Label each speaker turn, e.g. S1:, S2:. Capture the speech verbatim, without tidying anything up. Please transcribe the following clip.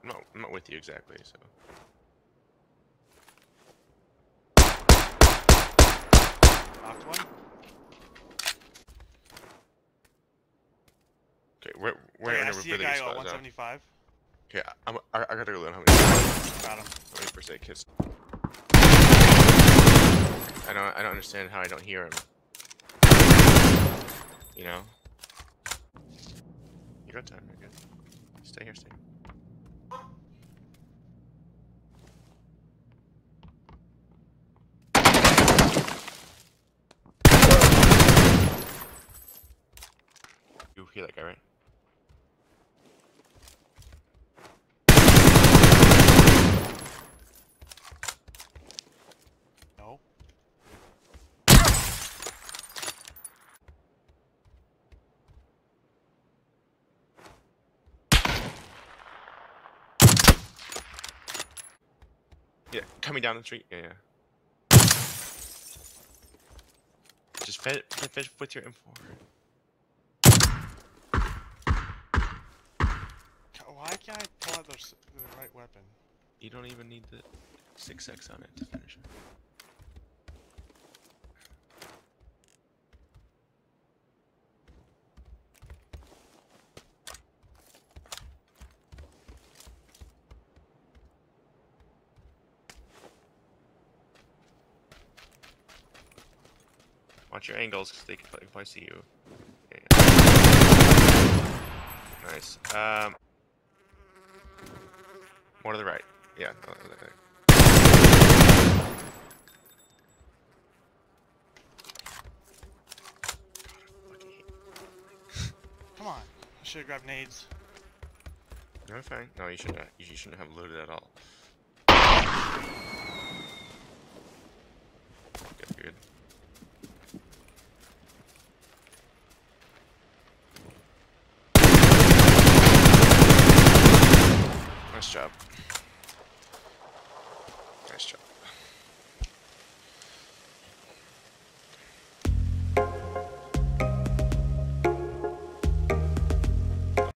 S1: I'm not, I'm not with you exactly, so.
S2: Knocked one.
S1: Okay, we're we're
S2: Okay,
S1: in
S2: I
S1: a
S2: see
S1: really
S2: a guy
S1: good
S2: at
S1: spot
S2: one
S1: now.
S2: seventy-five.
S1: Okay, I'm, I, I gotta go learn how many.
S2: Got him.
S1: How many first aid kits? I don't I don't understand how I don't hear him. You know? You got time, you're good. Stay here, stay here. You hear that guy, right?
S2: No.
S1: Yeah, coming down the street. Yeah, yeah. Just fed, fed, fed with your M four.
S2: Why can't I pull out the, the right weapon?
S1: You don't even need the six X on it to finish it. Watch your angles, because they can probably, probably see you. Yeah, yeah. Nice. Um, more to the right. Yeah. No, no, no, no.
S2: Come on. I should have grabbed nades.
S1: No, fine. No, you shouldn't. Have, you shouldn't have loaded at all.